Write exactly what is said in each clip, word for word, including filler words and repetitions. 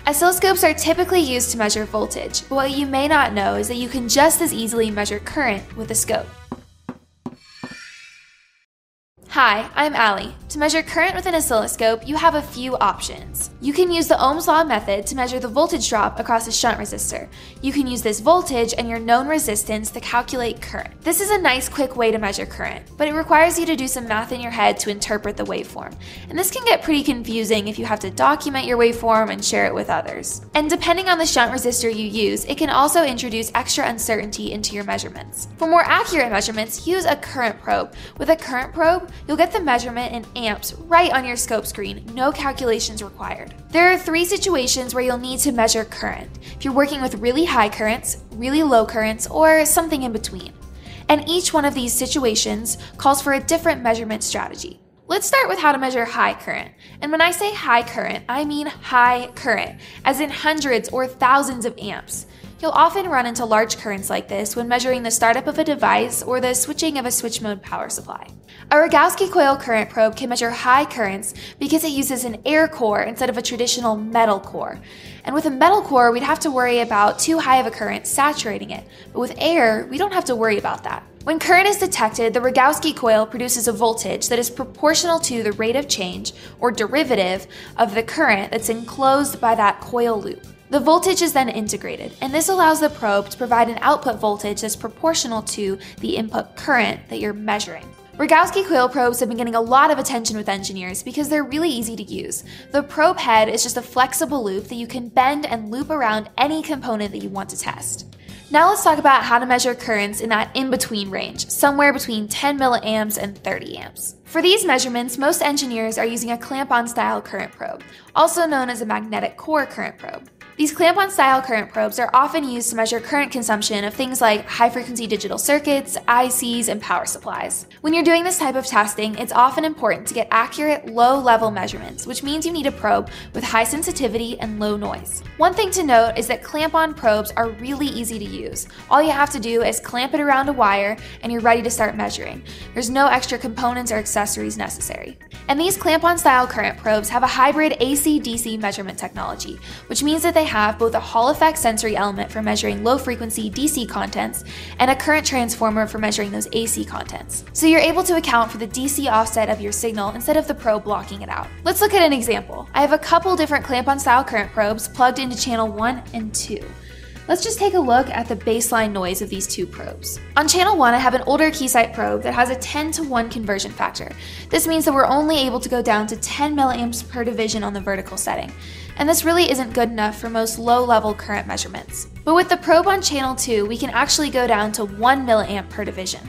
Oscilloscopes are typically used to measure voltage, but what you may not know is that you can just as easily measure current with a scope. Hi, I'm Ally. To measure current with an oscilloscope, you have a few options. You can use the Ohm's law method to measure the voltage drop across a shunt resistor. You can use this voltage and your known resistance to calculate current. This is a nice quick way to measure current, but it requires you to do some math in your head to interpret the waveform. And this can get pretty confusing if you have to document your waveform and share it with others. And depending on the shunt resistor you use, it can also introduce extra uncertainty into your measurements. For more accurate measurements, use a current probe. With a current probe, you'll get the measurement in amps right on your scope screen, no calculations required. There are three situations where you'll need to measure current: if you're working with really high currents, really low currents, or something in between. And each one of these situations calls for a different measurement strategy. Let's start with how to measure high current. And when I say high current, I mean high current, as in hundreds or thousands of amps. You'll often run into large currents like this when measuring the startup of a device or the switching of a switch mode power supply. A Rogowski coil current probe can measure high currents because it uses an air core instead of a traditional metal core. And with a metal core, we'd have to worry about too high of a current saturating it, but with air, we don't have to worry about that. When current is detected, the Rogowski coil produces a voltage that is proportional to the rate of change, or derivative, of the current that's enclosed by that coil loop. The voltage is then integrated, and this allows the probe to provide an output voltage that's proportional to the input current that you're measuring. Rogowski coil probes have been getting a lot of attention with engineers because they're really easy to use. The probe head is just a flexible loop that you can bend and loop around any component that you want to test. Now let's talk about how to measure currents in that in-between range, somewhere between ten milliamps and thirty amps. For these measurements, most engineers are using a clamp-on style current probe, also known as a magnetic core current probe. These clamp-on style current probes are often used to measure current consumption of things like high-frequency digital circuits, I Cs, and power supplies. When you're doing this type of testing, it's often important to get accurate, low-level measurements, which means you need a probe with high sensitivity and low noise. One thing to note is that clamp-on probes are really easy to use. All you have to do is clamp it around a wire, and you're ready to start measuring. There's no extra components or accessories necessary. And these clamp-on style current probes have a hybrid A C D C measurement technology, which means that they have both a Hall effect sensory element for measuring low-frequency D C contents and a current transformer for measuring those A C contents. So you're able to account for the D C offset of your signal instead of the probe blocking it out. Let's look at an example. I have a couple different clamp-on style current probes plugged into channel one and two. Let's just take a look at the baseline noise of these two probes. On channel one, I have an older Keysight probe that has a ten to one conversion factor. This means that we're only able to go down to ten milliamps per division on the vertical setting. And this really isn't good enough for most low-level current measurements. But with the probe on channel two, we can actually go down to one milliamp per division.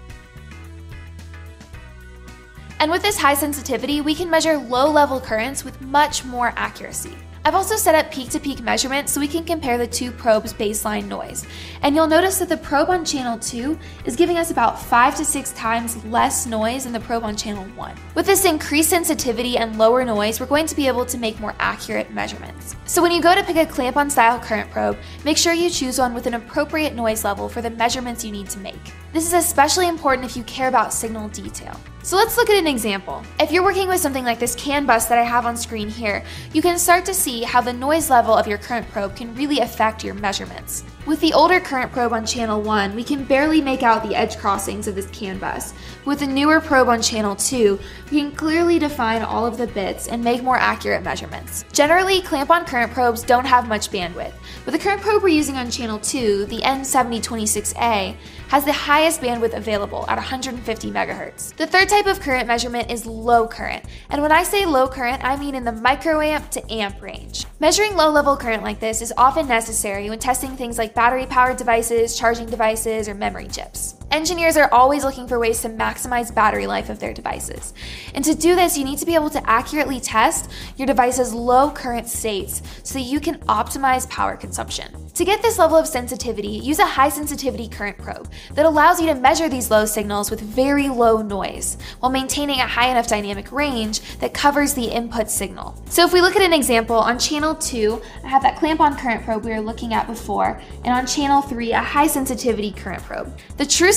And with this high sensitivity, we can measure low-level currents with much more accuracy. I've also set up peak-to-peak measurements so we can compare the two probes' baseline noise. And you'll notice that the probe on channel two is giving us about five to six times less noise than the probe on channel one. With this increased sensitivity and lower noise, we're going to be able to make more accurate measurements. So when you go to pick a clamp-on style current probe, make sure you choose one with an appropriate noise level for the measurements you need to make. This is especially important if you care about signal detail. So let's look at an example. If you're working with something like this CAN bus that I have on screen here, you can start to see how the noise level of your current probe can really affect your measurements. With the older current probe on channel one, we can barely make out the edge crossings of this CAN bus. With the newer probe on channel two, we can clearly define all of the bits and make more accurate measurements. Generally, clamp-on current probes don't have much bandwidth, but the current probe we're using on channel two, the N seventy twenty-six A, has the highest bandwidth available at one hundred fifty megahertz. The third type of current measurement is low current, and when I say low current, I mean in the microamp to amp range. Measuring low-level current like this is often necessary when testing things like battery-powered devices, charging devices, or memory chips. Engineers are always looking for ways to maximize battery life of their devices. And to do this, you need to be able to accurately test your device's low current states so that you can optimize power consumption. To get this level of sensitivity, use a high sensitivity current probe that allows you to measure these low signals with very low noise while maintaining a high enough dynamic range that covers the input signal. So if we look at an example, on channel two, I have that clamp-on current probe we were looking at before, and on channel three, a high sensitivity current probe. The true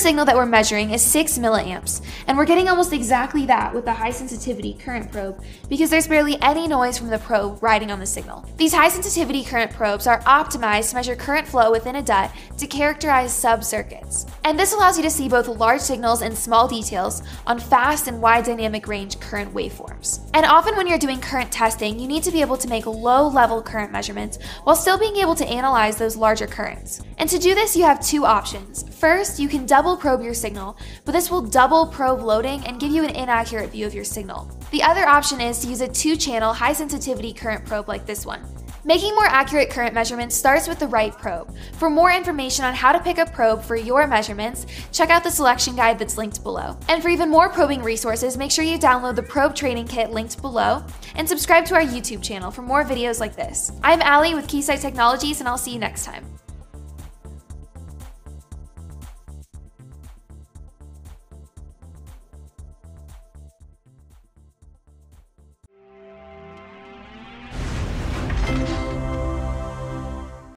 signal that we're measuring is six milliamps, and we're getting almost exactly that with the high sensitivity current probe because there's barely any noise from the probe riding on the signal. These high sensitivity current probes are optimized to measure current flow within a D U T to characterize sub-circuits. And this allows you to see both large signals and small details on fast and wide dynamic range current waveforms. And often when you're doing current testing, you need to be able to make low-level current measurements while still being able to analyze those larger currents. And to do this, you have two options. First, you can double probe your signal, but this will double probe loading and give you an inaccurate view of your signal. The other option is to use a two-channel high-sensitivity current probe like this one. Making more accurate current measurements starts with the right probe. For more information on how to pick a probe for your measurements, check out the selection guide that's linked below. And for even more probing resources, make sure you download the probe training kit linked below and subscribe to our YouTube channel for more videos like this. I'm Ally with Keysight Technologies, and I'll see you next time.